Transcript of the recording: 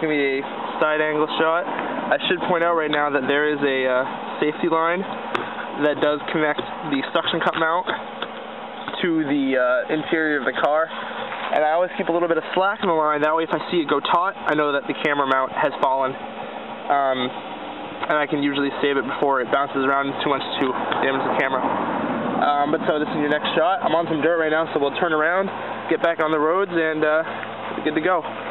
going to be a side angle shot. I should point out right now that there is a safety line that does connect the suction cup mount to the interior of the car. And I always keep a little bit of slack in the line. That way if I see it go taut, I know that the camera mount has fallen. And I can usually save it before it bounces around too much to damage the camera. But so this is your next shot. I'm on some dirt right now, so we'll turn around, get back on the roads, and we're good to go.